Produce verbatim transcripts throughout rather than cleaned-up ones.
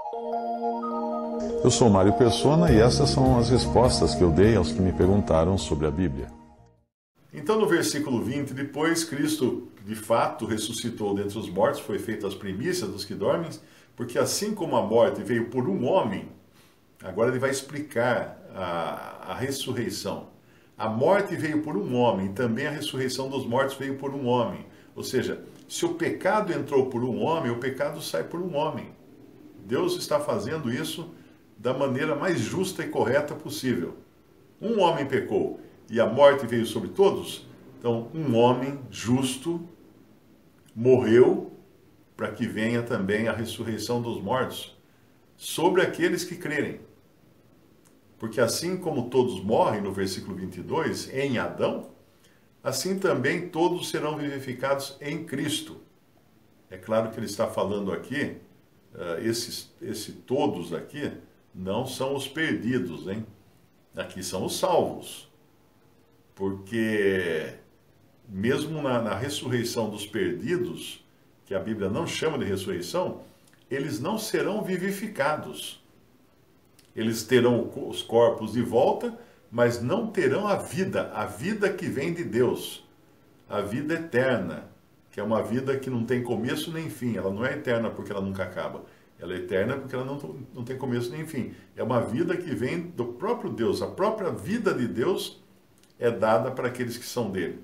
Eu sou Mário Persona e essas são as respostas que eu dei aos que me perguntaram sobre a Bíblia. Então, no versículo vinte, depois Cristo, de fato, ressuscitou dentre os mortos, foi feita as primícias dos que dormem, porque assim como a morte veio por um homem, agora ele vai explicar a, a ressurreição. A morte veio por um homem, também a ressurreição dos mortos veio por um homem. Ou seja, se o pecado entrou por um homem, o pecado sai por um homem. Deus está fazendo isso da maneira mais justa e correta possível. Um homem pecou e a morte veio sobre todos, então um homem justo morreu para que venha também a ressurreição dos mortos sobre aqueles que crerem. Porque assim como todos morrem, no versículo vinte e dois, em Adão, assim também todos serão vivificados em Cristo. É claro que ele está falando aqui, uh, esses, esse todos aqui, não são os perdidos, hein? Aqui são os salvos. Porque mesmo na, na ressurreição dos perdidos, que a Bíblia não chama de ressurreição, eles não serão vivificados. Eles terão os corpos de volta, mas não terão a vida, a vida que vem de Deus, a vida eterna, que é uma vida que não tem começo nem fim. Ela não é eterna porque ela nunca acaba. Ela é eterna porque ela não, não tem começo nem fim. É uma vida que vem do próprio Deus. A própria vida de Deus é dada para aqueles que são dele.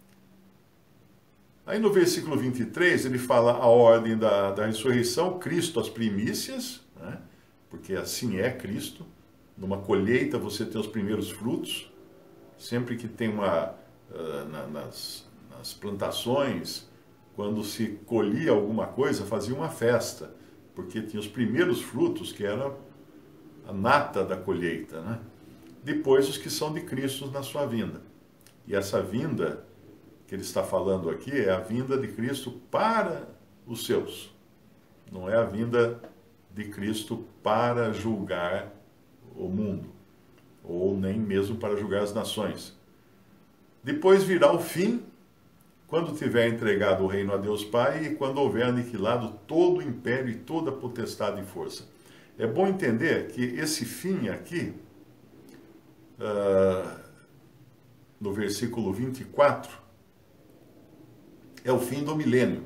Aí no versículo vinte e três, ele fala a ordem da, da ressurreição, Cristo as primícias, né? Porque assim é Cristo. Numa colheita você tem os primeiros frutos. Sempre que tem uma, uh, na, nas, nas plantações, quando se colhia alguma coisa, fazia uma festa, porque tinha os primeiros frutos, que era a nata da colheita, né? Depois os que são de Cristo na sua vinda. E essa vinda que ele está falando aqui é a vinda de Cristo para os seus. Não é a vinda de Cristo para julgar o mundo, ou nem mesmo para julgar as nações. Depois virá o fim, quando tiver entregado o reino a Deus Pai e quando houver aniquilado todo o império e toda a potestade e força. É bom entender que esse fim aqui, uh, no versículo vinte e quatro, é o fim do milênio.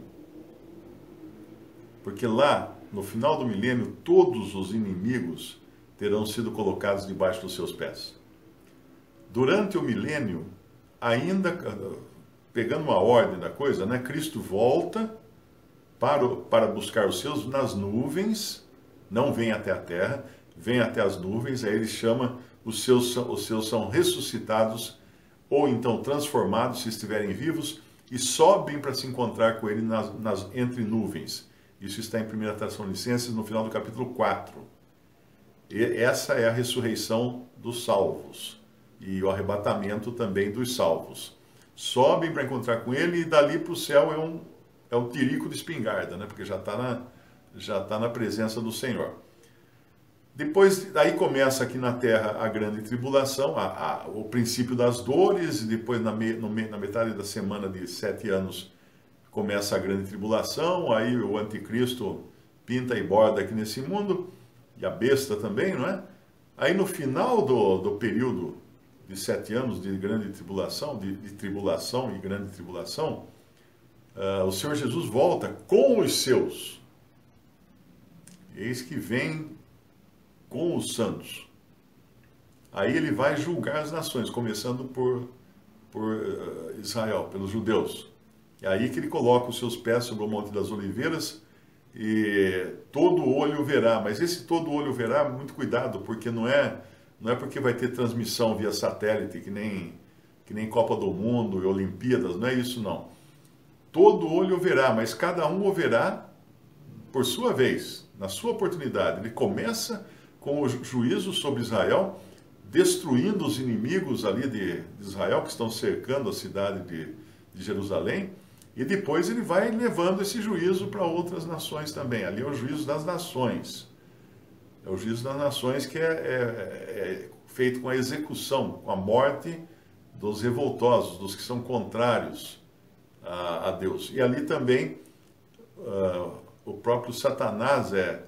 Porque lá, no final do milênio, todos os inimigos terão sido colocados debaixo dos seus pés. Durante o milênio, ainda, pegando uma ordem da coisa, né, Cristo volta para, para buscar os seus nas nuvens, não vem até a terra, vem até as nuvens, aí ele chama, os seus, os seus são ressuscitados, ou então transformados, se estiverem vivos, e sobem para se encontrar com ele nas, nas, entre nuvens. Isso está em primeira Tessalonicenses, no final do capítulo quatro. E essa é a ressurreição dos salvos. E o arrebatamento também dos salvos. Sobem para encontrar com ele e dali para o céu é um, é um tirico de espingarda, né? Porque já está na, já tá na presença do Senhor. Depois, aí começa aqui na terra a grande tribulação, a, a, o princípio das dores, e depois na, me, no, na metade da semana de sete anos começa a grande tribulação, aí o anticristo pinta e borda aqui nesse mundo, e a besta também, não é? Aí no final do, do período de sete anos de grande tribulação, de, de tribulação e grande tribulação, uh, o Senhor Jesus volta com os seus. Eis que vem com os santos. Aí ele vai julgar as nações, começando por, por uh, Israel, pelos judeus. É aí que ele coloca os seus pés sobre o Monte das Oliveiras e todo olho verá. Mas esse todo olho verá, muito cuidado, porque não é, não é porque vai ter transmissão via satélite, que nem, que nem Copa do Mundo e Olimpíadas, não é isso não. Todo olho verá, mas cada um o verá por sua vez, na sua oportunidade. Ele começa com o juízo sobre Israel, destruindo os inimigos ali de, de Israel, que estão cercando a cidade de, de Jerusalém, e depois ele vai levando esse juízo para outras nações também. Ali é o juízo das nações. É o juízo das nações que é, é, é feito com a execução, com a morte dos revoltosos, dos que são contrários a, a Deus. E ali também uh, o próprio Satanás é,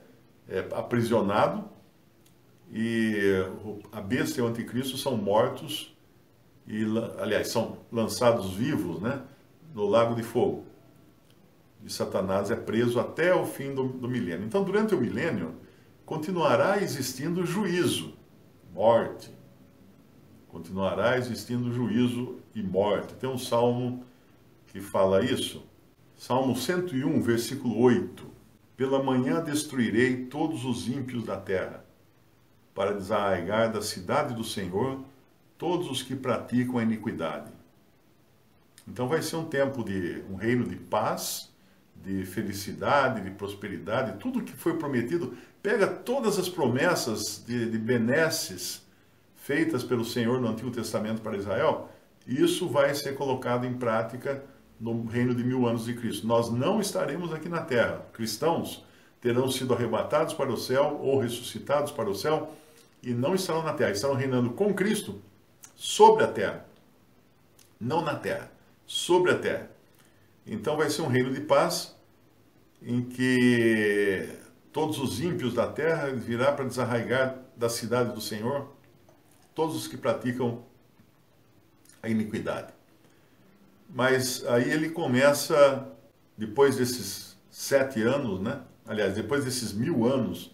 é aprisionado, e a besta e o anticristo são mortos, e, aliás, são lançados vivos, né, no lago de fogo. E Satanás é preso até o fim do, do milênio. Então, durante o milênio, continuará existindo juízo, morte. Continuará existindo juízo e morte. Tem um salmo que fala isso. Salmo cento e um, versículo oito. Pela manhã destruirei todos os ímpios da terra, para desarraigar da cidade do Senhor todos os que praticam a iniquidade. Então vai ser um tempo de um reino de paz, de felicidade, de prosperidade, tudo que foi prometido. Pega todas as promessas de, de benesses feitas pelo Senhor no Antigo Testamento para Israel, e isso vai ser colocado em prática no reino de mil anos de Cristo. Nós não estaremos aqui na terra. Cristãos terão sido arrebatados para o céu ou ressuscitados para o céu e não estarão na terra. Estarão reinando com Cristo sobre a terra. Não na terra, sobre a terra. Então vai ser um reino de paz em que todos os ímpios da terra virá para desarraigar da cidade do Senhor todos os que praticam a iniquidade. Mas aí ele começa, depois desses sete anos, né? Aliás, depois desses mil anos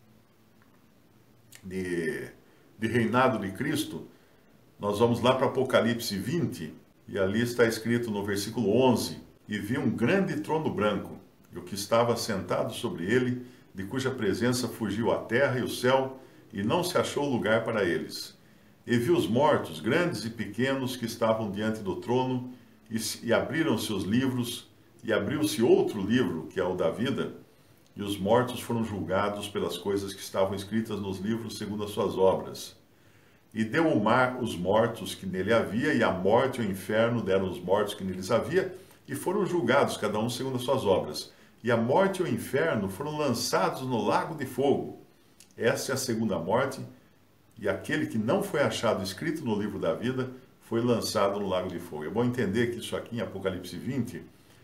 de, de reinado de Cristo, nós vamos lá para Apocalipse vinte, e ali está escrito no versículo onze, e vi um grande trono branco, e o que estava sentado sobre ele, de cuja presença fugiu a terra e o céu, e não se achou lugar para eles. E vi os mortos, grandes e pequenos, que estavam diante do trono, e, e abriram-se os livros, e abriu-se outro livro, que é o da vida, e os mortos foram julgados pelas coisas que estavam escritas nos livros segundo as suas obras. E deu o mar os mortos que nele havia, e a morte e o inferno deram os mortos que neles havia, e foram julgados, cada um segundo as suas obras. E a morte e o inferno foram lançados no lago de fogo. Essa é a segunda morte, e aquele que não foi achado escrito no livro da vida foi lançado no lago de fogo. É bom entender que isso aqui em Apocalipse vinte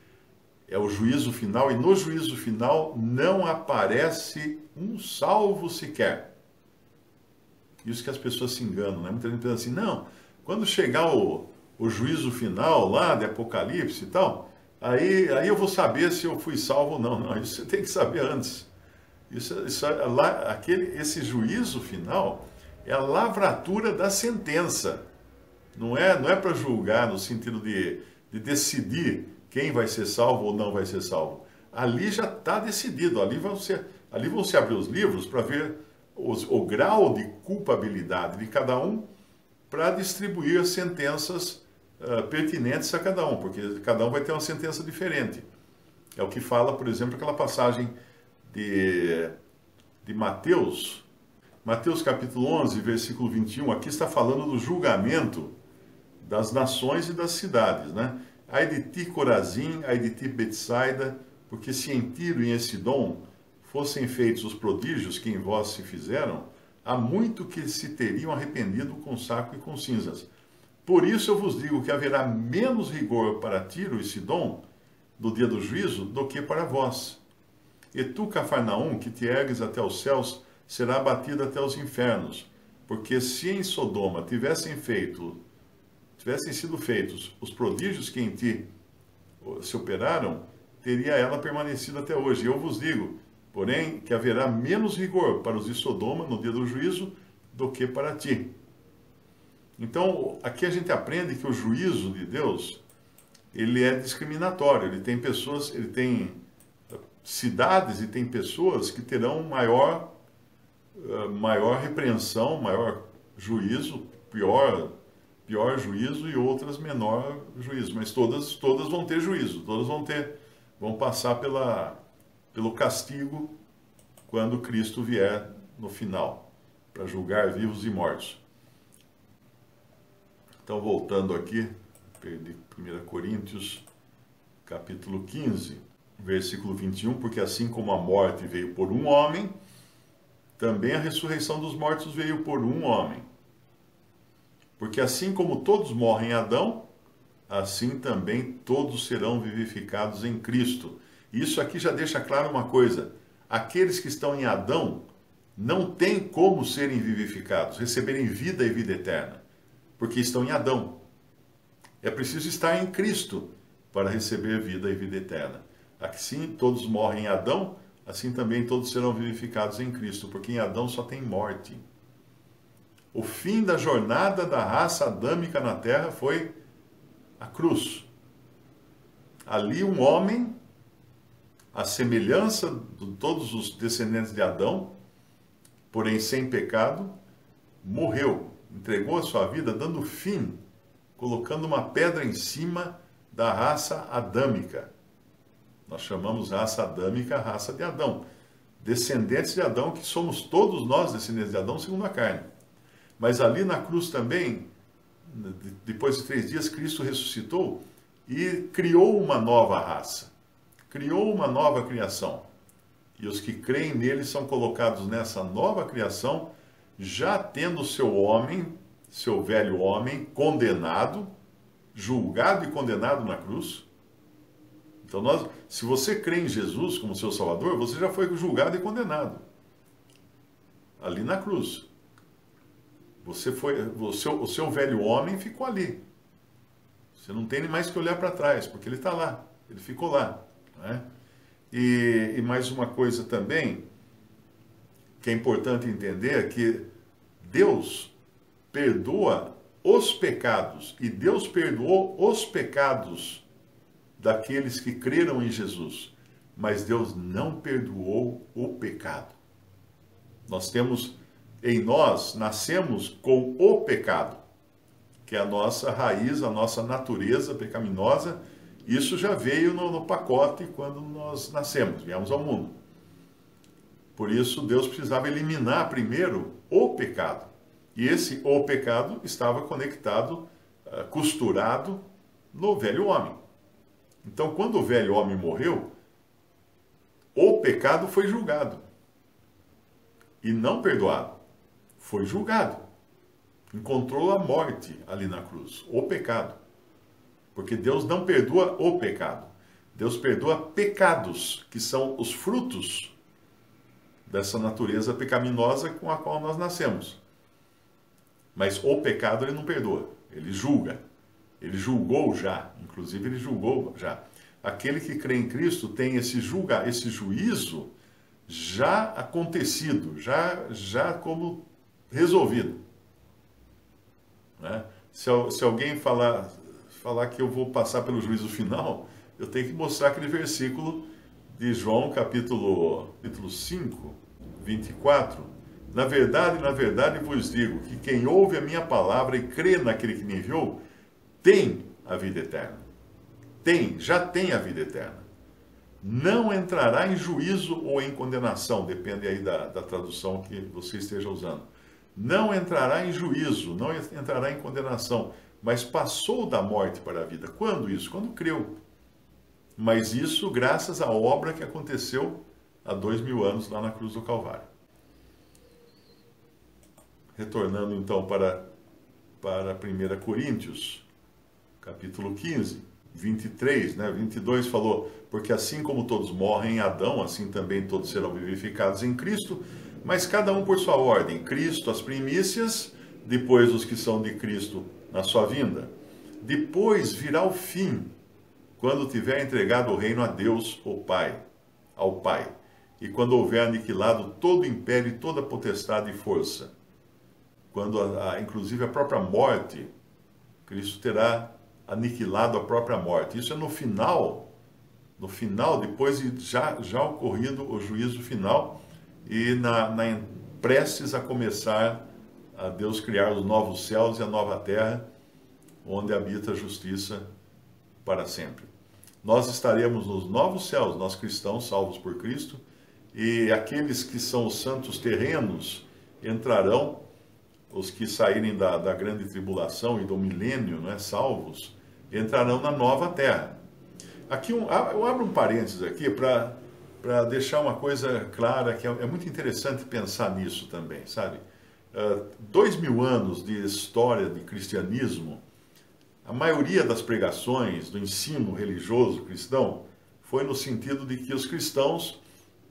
é o juízo final, e no juízo final não aparece um salvo sequer. Isso que as pessoas se enganam, né? Muita gente pensa assim, não, quando chegar o, o juízo final lá de Apocalipse e tal, aí, aí eu vou saber se eu fui salvo ou não. Não, isso você tem que saber antes. Isso, isso, lá, aquele, esse juízo final é a lavratura da sentença. Não é, não é para julgar no sentido de, de decidir quem vai ser salvo ou não vai ser salvo. Ali já está decidido, ali vão, ser, ali vão se abrir os livros para ver os, o grau de culpabilidade de cada um, para distribuir as sentenças uh, pertinentes a cada um, porque cada um vai ter uma sentença diferente. É o que fala, por exemplo, aquela passagem de, de Mateus, Mateus capítulo onze, versículo vinte e um, aqui está falando do julgamento das nações e das cidades, né? Ai de ti, Corazim, ai de ti, Betsaida, porque se em Tiro e em Sidom fossem feitos os prodígios que em vós se fizeram, há muito que se teriam arrependido com saco e com cinzas. Por isso eu vos digo que haverá menos rigor para Tiro e Sidom no dia do juízo do que para vós. E tu, Cafarnaum, que te ergues até os céus, será abatido até os infernos, porque se em Sodoma tivessem feito, tivessem sido feitos os prodígios que em ti se operaram, teria ela permanecido até hoje. Eu vos digo, porém, que haverá menos rigor para os de Sodoma no dia do juízo do que para ti. Então, aqui a gente aprende que o juízo de Deus, ele é discriminatório. Ele tem pessoas, ele tem cidades e tem pessoas que terão maior, maior repreensão, maior juízo, pior, pior juízo, e outras menor juízo. Mas todas, todas vão ter juízo, todas vão ter, vão passar pela, pelo castigo quando Cristo vier no final, para julgar vivos e mortos. Então, voltando aqui, perdi primeira Coríntios, capítulo quinze, versículo vinte e um, porque assim como a morte veio por um homem, também a ressurreição dos mortos veio por um homem. Porque assim como todos morrem em Adão, assim também todos serão vivificados em Cristo. Isso aqui já deixa claro uma coisa: aqueles que estão em Adão não têm como serem vivificados, receberem vida e vida eterna, porque estão em Adão. É preciso estar em Cristo para receber vida e vida eterna. Assim todos morrem em Adão, assim também todos serão vivificados em Cristo, porque em Adão só tem morte. O fim da jornada da raça adâmica na terra foi a cruz. Ali um homem, à semelhança de todos os descendentes de Adão, porém sem pecado, morreu, entregou a sua vida, dando fim, colocando uma pedra em cima da raça adâmica. Nós chamamos raça adâmica a raça de Adão. Descendentes de Adão, que somos todos nós descendentes de Adão segundo a carne. Mas ali na cruz também, depois de três dias, Cristo ressuscitou e criou uma nova raça. Criou uma nova criação. E os que creem nele são colocados nessa nova criação, já tendo seu homem, seu velho homem, condenado, julgado e condenado na cruz. Então, nós, se você crê em Jesus como seu Salvador, você já foi julgado e condenado. Ali na cruz. Você foi, o, seu, o seu velho homem ficou ali. Você não tem nem mais que olhar para trás, porque ele está lá. Ele ficou lá. Né? E, e mais uma coisa também, que é importante entender, é que Deus perdoa os pecados. E Deus perdoou os pecados daqueles que creram em Jesus. Mas Deus não perdoou o pecado. Nós temos, em nós, nascemos com o pecado, que é a nossa raiz, a nossa natureza pecaminosa. Isso já veio no, no pacote quando nós nascemos, viemos ao mundo. Por isso, Deus precisava eliminar primeiro o pecado. E esse o pecado estava conectado, costurado no velho homem. Então, quando o velho homem morreu, o pecado foi julgado. E não perdoado. Foi julgado. Encontrou a morte ali na cruz. O pecado. Porque Deus não perdoa o pecado. Deus perdoa pecados, que são os frutos dessa natureza pecaminosa com a qual nós nascemos. Mas o pecado ele não perdoa. Ele julga. Ele julgou já, inclusive ele julgou já. Aquele que crê em Cristo tem esse julga, esse juízo já acontecido, já, já como resolvido. Né? Se, se alguém falar, falar que eu vou passar pelo juízo final, eu tenho que mostrar aquele versículo de João, capítulo, capítulo cinco, vinte e quatro. Na verdade, na verdade vos digo que quem ouve a minha palavra e crê naquele que me enviou, tem a vida eterna. Tem, já tem a vida eterna. Não entrará em juízo ou em condenação, depende aí da, da tradução que você esteja usando. Não entrará em juízo, não entrará em condenação, mas passou da morte para a vida. Quando isso? Quando creu. Mas isso graças à obra que aconteceu há dois mil anos lá na cruz do Calvário. Retornando então para, para primeira Coríntios, capítulo quinze, vinte e três, né? vinte e dois falou, porque assim como todos morrem em Adão, assim também todos serão vivificados em Cristo, mas cada um por sua ordem, Cristo as primícias, depois os que são de Cristo na sua vinda. Depois virá o fim, quando tiver entregado o reino a Deus, o Pai, ao Pai, e quando houver aniquilado todo o império e toda potestade e força. Quando, a, a, inclusive, a própria morte, Cristo terá aniquilado a própria morte. Isso é no final, no final, depois de já, já ocorrido o juízo final e na, na prestes a começar a Deus criar os novos céus e a nova terra, onde habita a justiça para sempre. Nós estaremos nos novos céus, nós cristãos salvos por Cristo, e aqueles que são os santos terrenos entrarão, os que saírem da, da grande tribulação e do milênio, não é, salvos, entrarão na nova terra. Aqui um, eu abro um parênteses aqui para para deixar uma coisa clara, que é, é muito interessante pensar nisso também, sabe? Uh, dois mil anos de história de cristianismo, a maioria das pregações, do ensino religioso cristão, foi no sentido de que os cristãos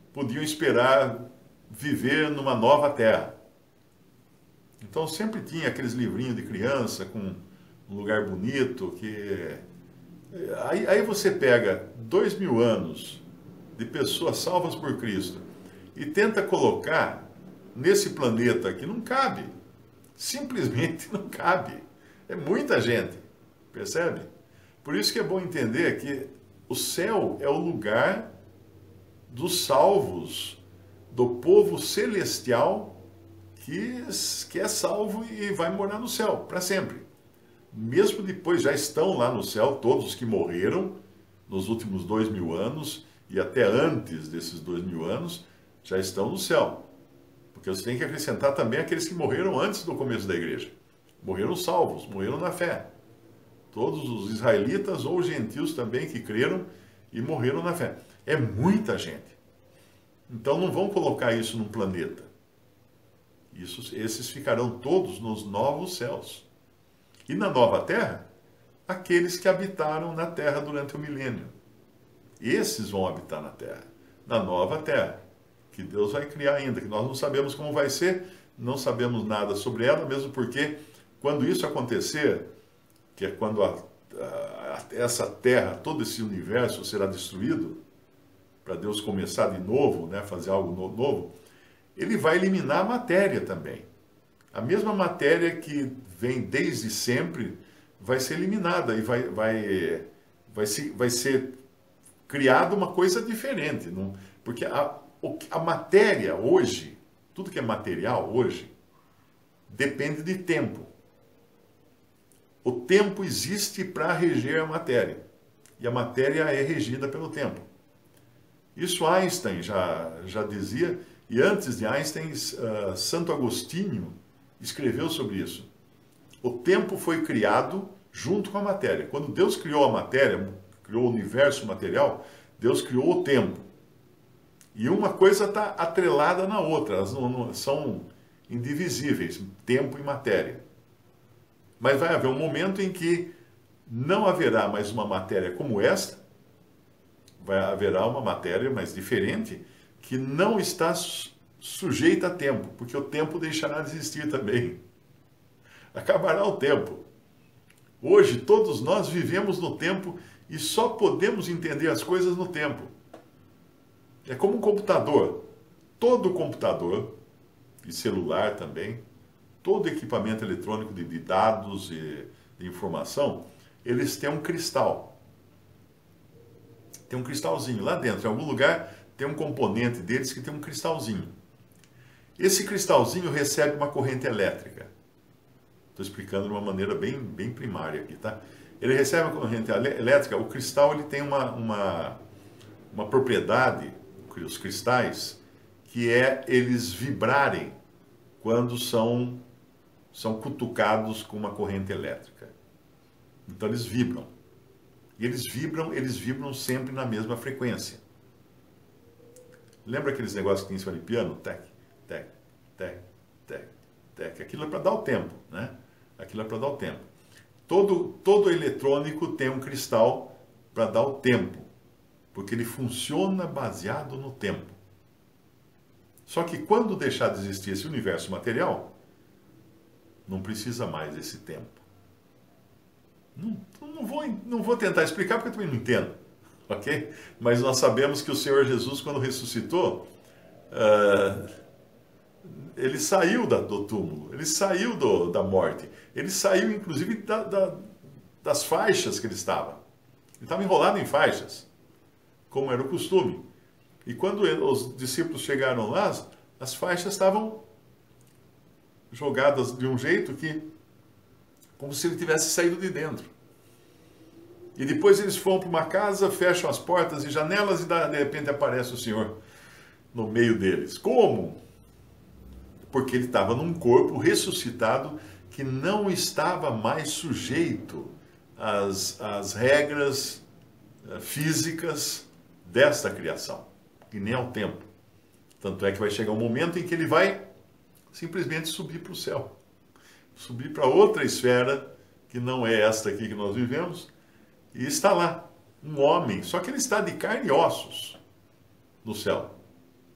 podiam esperar viver numa nova terra. Então sempre tinha aqueles livrinhos de criança com um lugar bonito, que... Aí, aí você pega dois mil anos de pessoas salvas por Cristo e tenta colocar nesse planeta que não cabe. Simplesmente não cabe. É muita gente, percebe? Por isso que é bom entender que o céu é o lugar dos salvos, do povo celestial que, que é salvo e vai morar no céu para sempre. Mesmo depois já estão lá no céu todos os que morreram nos últimos dois mil anos e até antes desses dois mil anos já estão no céu. Porque você tem que acrescentar também aqueles que morreram antes do começo da igreja. Morreram salvos, morreram na fé. Todos os israelitas ou gentios também que creram e morreram na fé. É muita gente. Então não vão colocar isso num planeta. Isso, esses ficarão todos nos novos céus. E na nova terra, aqueles que habitaram na terra durante o milênio. Esses vão habitar na terra, na nova terra, que Deus vai criar ainda, que nós não sabemos como vai ser, não sabemos nada sobre ela, mesmo porque quando isso acontecer, que é quando a, a, essa terra, todo esse universo será destruído, para Deus começar de novo, né, fazer algo novo, ele vai eliminar a matéria também. A mesma matéria que vem desde sempre vai ser eliminada e vai, vai, vai, se, vai ser criada uma coisa diferente. Não? Porque a, a matéria hoje, tudo que é material hoje, depende de tempo. O tempo existe para reger a matéria. E a matéria é regida pelo tempo. Isso Einstein já, já dizia, e antes de Einstein, uh, Santo Agostinho escreveu sobre isso. O tempo foi criado junto com a matéria. Quando Deus criou a matéria, criou o universo material, Deus criou o tempo. E uma coisa está atrelada na outra, elas não, não, são indivisíveis, tempo e matéria. Mas vai haver um momento em que não haverá mais uma matéria como esta, vai haverá uma matéria mais diferente, que não está sujeita a tempo, porque o tempo deixará de existir também. Acabará o tempo. Hoje, todos nós vivemos no tempo e só podemos entender as coisas no tempo. É como um computador. Todo computador, e celular também, todo equipamento eletrônico de, de dados e de informação, eles têm um cristal. Tem um cristalzinho lá dentro, em algum lugar tem um componente deles que tem um cristalzinho. Esse cristalzinho recebe uma corrente elétrica. Estou explicando de uma maneira bem, bem primária aqui, tá? Ele recebe uma corrente elétrica, o cristal ele tem uma, uma, uma propriedade, os cristais, que é eles vibrarem quando são, são cutucados com uma corrente elétrica. Então eles vibram. E eles vibram, eles vibram sempre na mesma frequência. Lembra aqueles negócios que tem em cima de piano? Tec, tec, tec, tec, tec. Aquilo é para dar o tempo, né? Aquilo é para dar o tempo. Todo, todo eletrônico tem um cristal para dar o tempo, porque ele funciona baseado no tempo. Só que quando deixar de existir esse universo material, não precisa mais desse tempo. Não, não, vou, não vou tentar explicar porque eu também não entendo, ok? Mas nós sabemos que o Senhor Jesus, quando ressuscitou, uh, ele saiu da, do túmulo, ele saiu do, da morte, ele saiu inclusive da, da, das faixas que ele estava. Ele estava enrolado em faixas, como era o costume. E quando ele, os discípulos chegaram lá, as faixas estavam jogadas de um jeito que, como se ele tivesse saído de dentro. E depois eles foram para uma casa, fecham as portas e janelas e de repente aparece o Senhor no meio deles. Como? Porque ele estava num corpo ressuscitado que não estava mais sujeito às, às regras físicas desta criação, e nem ao tempo. Tanto é que vai chegar um momento em que ele vai simplesmente subir para o céu, subir para outra esfera, que não é esta aqui que nós vivemos, e está lá, um homem, só que ele está de carne e ossos no céu.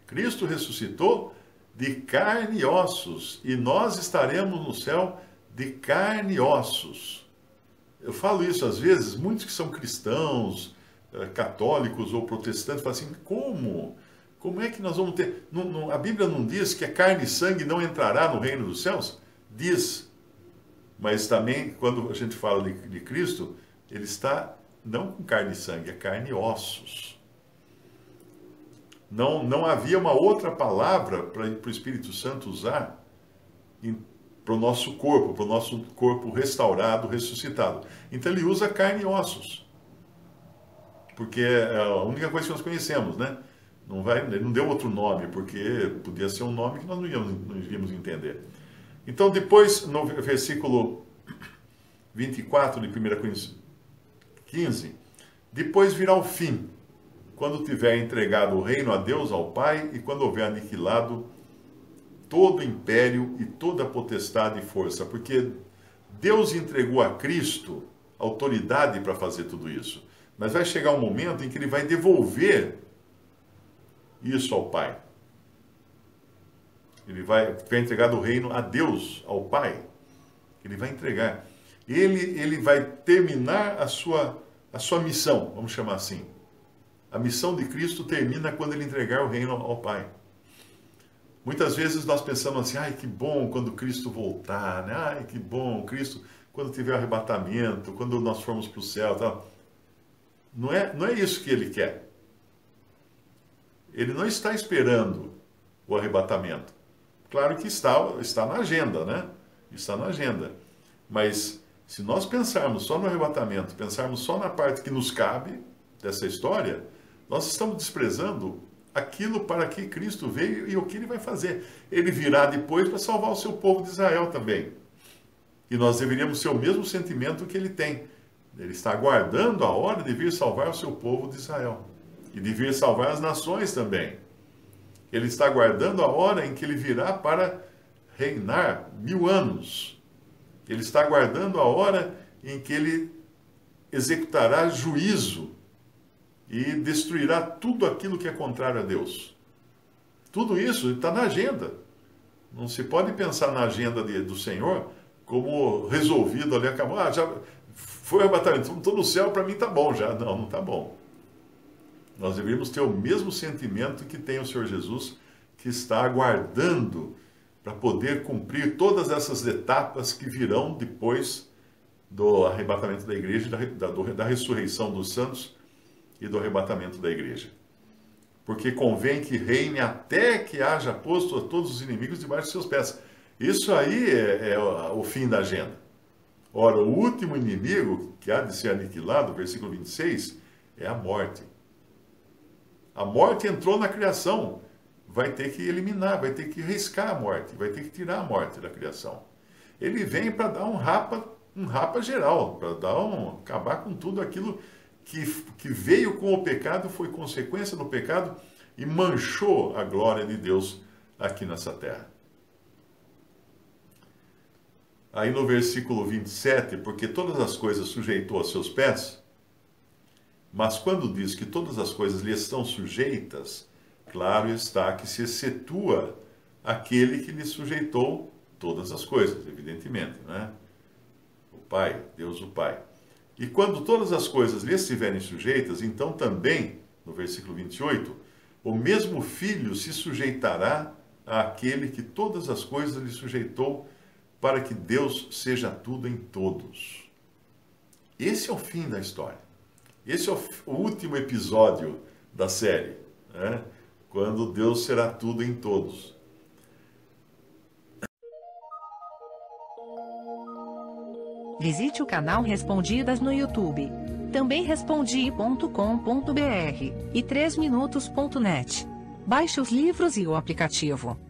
Cristo ressuscitou de carne e ossos, e nós estaremos no céu de carne e ossos. Eu falo isso às vezes, muitos que são cristãos, católicos ou protestantes, falam assim, como? Como é que nós vamos ter... Não, não, a Bíblia não diz que a carne e sangue não entrará no reino dos céus? Diz. Mas também, quando a gente fala de, de Cristo, ele está não com carne e sangue, é carne e ossos. Não, não havia uma outra palavra para o Espírito Santo usar para o nosso corpo, para o nosso corpo restaurado, ressuscitado. Então ele usa carne e ossos. Porque é a única coisa que nós conhecemos, né? Não vai, ele não deu outro nome, porque podia ser um nome que nós não íamos, não iríamos entender. Então, depois, no versículo vinte e quatro de primeira Coríntios quinze, depois virá o fim, quando tiver entregado o reino a Deus, ao Pai, e quando houver aniquilado todo o império e toda a potestade e força. Porque Deus entregou a Cristo autoridade para fazer tudo isso. Mas vai chegar um momento em que ele vai devolver isso ao Pai. Ele vai, vai entregar o reino a Deus, ao Pai. Ele vai entregar. Ele, ele vai terminar a sua, a sua missão, vamos chamar assim. A missão de Cristo termina quando ele entregar o reino ao Pai. Muitas vezes nós pensamos assim, ai que bom quando Cristo voltar, né? Ai que bom, Cristo, quando tiver o arrebatamento, quando nós formos para o céu, tal. Não é, não é isso que ele quer. Ele não está esperando o arrebatamento. Claro que está, está na agenda, né? Está na agenda. Mas se nós pensarmos só no arrebatamento, pensarmos só na parte que nos cabe dessa história, nós estamos desprezando aquilo para que Cristo veio e o que ele vai fazer. Ele virá depois para salvar o seu povo de Israel também. E nós deveríamos ter o mesmo sentimento que ele tem. Ele está aguardando a hora de vir salvar o seu povo de Israel. E de vir salvar as nações também. Ele está aguardando a hora em que ele virá para reinar mil anos. Ele está aguardando a hora em que ele executará juízo e destruirá tudo aquilo que é contrário a Deus. Tudo isso está na agenda. Não se pode pensar na agenda de, do Senhor como resolvido ali, acabou, ah, já foi arrebatamento, estou no céu, para mim está bom já. Não, não está bom. Nós deveríamos ter o mesmo sentimento que tem o Senhor Jesus, que está aguardando para poder cumprir todas essas etapas que virão depois do arrebatamento da igreja, da, da, da ressurreição dos santos e do arrebatamento da igreja. Porque convém que reine até que haja posto a todos os inimigos debaixo de seus pés. Isso aí é, é o fim da agenda. Ora, o último inimigo que há de ser aniquilado, versículo vinte e seis, é a morte. A morte entrou na criação, vai ter que eliminar, vai ter que riscar a morte, vai ter que tirar a morte da criação. Ele vem para dar um rapa, um rapa geral, para dar um, acabar com tudo aquilo que, que veio com o pecado, foi consequência do pecado e manchou a glória de Deus aqui nessa terra. Aí no versículo vinte e sete, porque todas as coisas sujeitou a seus pés, mas quando diz que todas as coisas lhe estão sujeitas, claro está que se excetua aquele que lhe sujeitou todas as coisas, evidentemente, né? O Pai, Deus o Pai. E quando todas as coisas lhe estiverem sujeitas, então também, no versículo vinte e oito, o mesmo Filho se sujeitará àquele que todas as coisas lhe sujeitou, para que Deus seja tudo em todos. Esse é o fim da história. Esse é o, o último episódio da série, né? Quando Deus será tudo em todos. Visite o canal Respondidas no YouTube. Também respondi ponto com ponto br e três minutos ponto net. Baixe os livros e o aplicativo.